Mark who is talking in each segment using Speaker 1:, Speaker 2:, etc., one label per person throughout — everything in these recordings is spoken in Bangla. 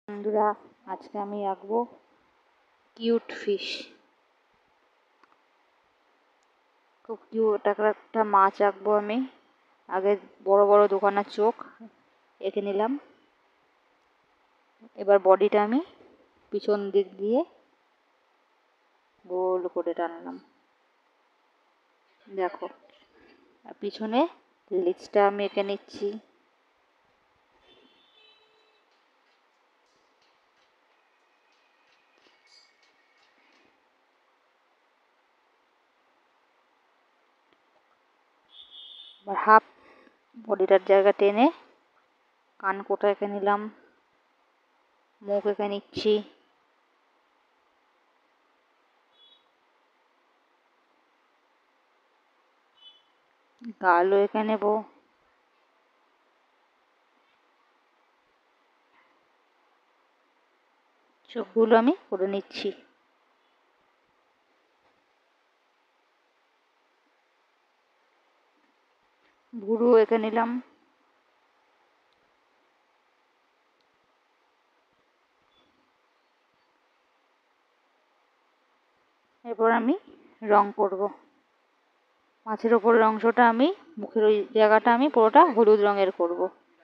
Speaker 1: বন্ধুরা, আজকে আমি আঁকবো কিউট ফিশ। খুব কিউট একটা মাছ আঁকবো আমি। আগে বড় বড় দোকানের চোখ এঁকে নিলাম। এবার বডিটা আমি পিছন দিক দিয়ে গোল করে টানলাম, দেখো। আর পিছনে লেজটা আমি এঁকে নিচ্ছি। এবার হাফ বডিটার জায়গা টেনে কান কোটা এঁকে নিলাম, মুখ এঁকে নিচ্ছি। গালও এঁকে নেব। চোখগুলো আমি করে নিচ্ছি। ভুরু এঁকে নিলাম। এরপর আমি রং করব। মাছের ওপরের অংশটা আমি, মুখের ওই জায়গাটা আমি পুরোটা হলুদ রঙের করব।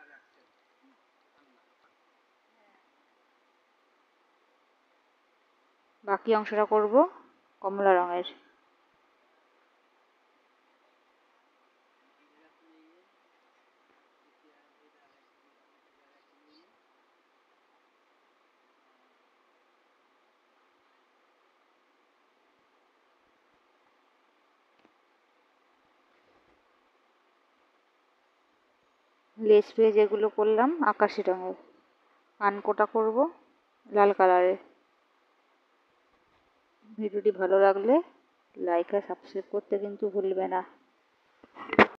Speaker 1: বাকি অংশটা করব কমলা রঙের। লেস পেয়ে যেগুলো করলাম আকাশি রঙের। কানকোটা করব লাল কালারের। ভিডিওটি ভালো লাগলে লাইক আর সাবস্ক্রাইব করতে কিন্তু ভুলবে না।